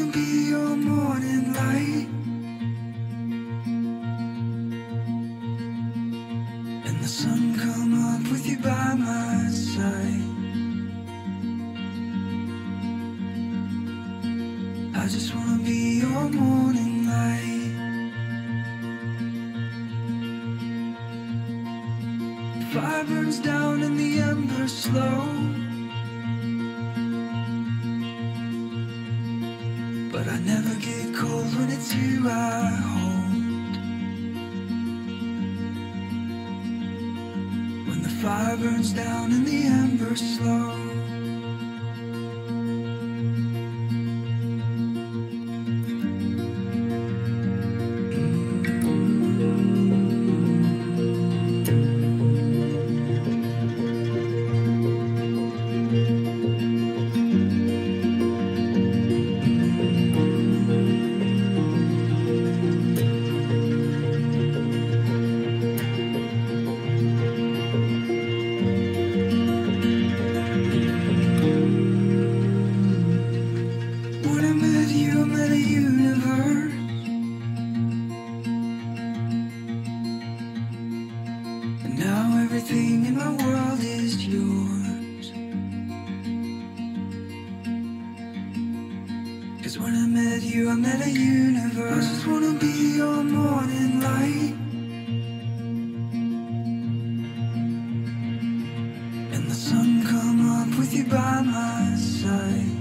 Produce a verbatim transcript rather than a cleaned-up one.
wanna be your morning light, and the sun come up with you by my side. I just wanna be your morning light. The fire burns down and the embers slow, but I never get cold when it's you I hold. When the fire burns down and the embers slow, everything in my world is yours. 'Cause when I met you, I met a universe. I just wanna be your morning light, and the sun come up with you by my side.